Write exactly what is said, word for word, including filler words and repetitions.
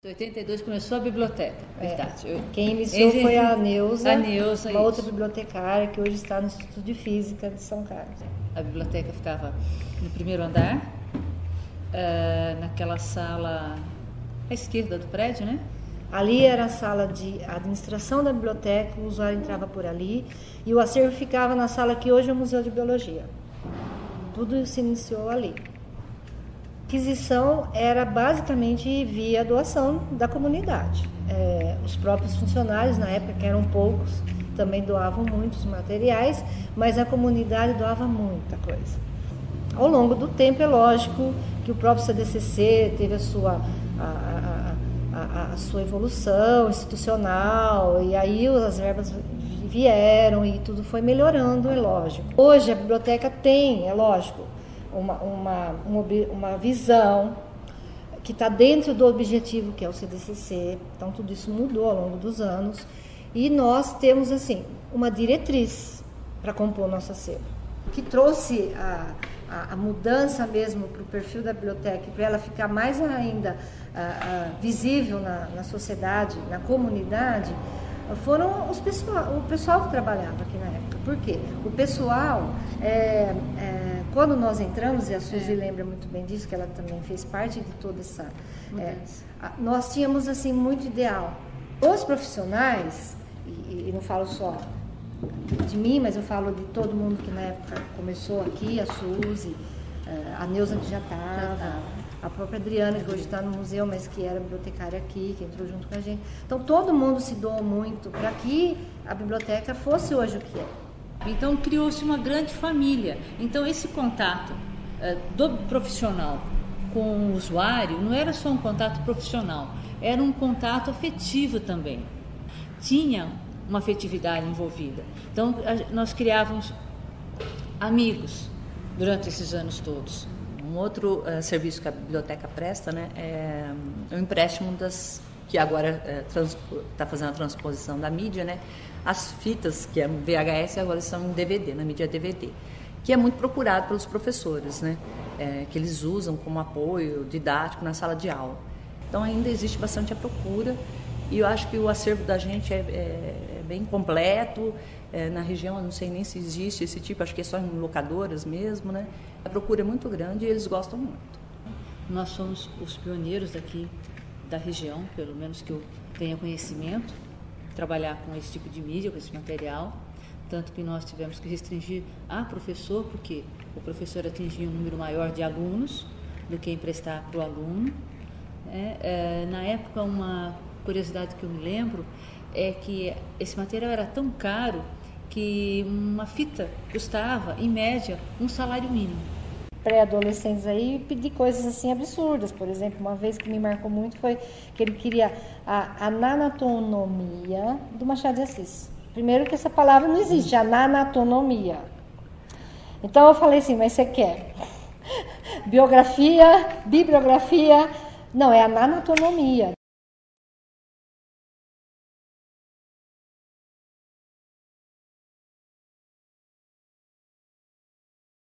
Em oitenta e dois começou a biblioteca, verdade. É. Quem iniciou Ele... foi a Neuza, a Neuza, uma isso. outra bibliotecária que hoje está no Instituto de Física de São Carlos. A biblioteca ficava no primeiro andar, uh, naquela sala à esquerda do prédio, né? Ali era a sala de administração da biblioteca, o usuário entrava por ali e o acervo ficava na sala que hoje é o Museu de Biologia. Tudo isso se iniciou ali. A aquisição era basicamente via doação da comunidade. É, os próprios funcionários, na época, que eram poucos, também doavam muitos materiais, mas a comunidade doava muita coisa. Ao longo do tempo, é lógico que o próprio C D C C teve a sua, a, a, a, a sua evolução institucional, e aí as verbas vieram e tudo foi melhorando, é lógico. Hoje a biblioteca tem, é lógico, Uma, uma, uma visão que está dentro do objetivo que é o C D C C, então tudo isso mudou ao longo dos anos e nós temos assim uma diretriz para compor o nosso acervo, que trouxe a, a, a mudança mesmo para o perfil da biblioteca, para ela ficar mais ainda a, a, visível na, na sociedade, na comunidade, foram os pessoal, o pessoal que trabalhava aqui na época. Por quê? O pessoal, é, é, quando nós entramos, e a Suzy é. lembra muito bem disso, que ela também fez parte de toda essa... É, nós tínhamos, assim, muito ideal. Os profissionais, e, e não falo só de mim, mas eu falo de todo mundo que na época começou aqui, a Suzy, a Neuza que já estava... a própria Adriana, que hoje está no museu, mas que era bibliotecária aqui, que entrou junto com a gente. Então, todo mundo se doou muito para que a biblioteca fosse hoje o que é. Então, criou-se uma grande família. Então, esse contato uh, do profissional com o usuário não era só um contato profissional, era um contato afetivo também. Tinha uma afetividade envolvida. Então, a, nós criávamos amigos durante esses anos todos. Um outro uh, serviço que a biblioteca presta, né, é o empréstimo das, que agora está uh, fazendo a transposição da mídia, né, as fitas, que eram V H S, agora são em D V D, na mídia D V D, que é muito procurado pelos professores, né, é, que eles usam como apoio didático na sala de aula. Então ainda existe bastante a procura e eu acho que o acervo da gente é, é, é bem completo. É, na região, eu não sei nem se existe esse tipo, acho que é só em locadoras mesmo, né? A procura é muito grande e eles gostam muito. Nós somos os pioneiros daqui da região, pelo menos que eu tenha conhecimento, trabalhar com esse tipo de mídia, com esse material, tanto que nós tivemos que restringir a professor, porque o professor atingia um número maior de alunos do que emprestar para o aluno. É, é, na época, uma curiosidade que eu me lembro é que esse material era tão caro que uma fita custava, em média, um salário mínimo. Pré-adolescentes aí pedir coisas assim absurdas. Por exemplo, uma vez que me marcou muito foi que ele queria a anatonomia do Machado de Assis. Primeiro que essa palavra não existe, anatonomia. Então eu falei assim, mas você quer biografia, bibliografia? Não, é anatonomia.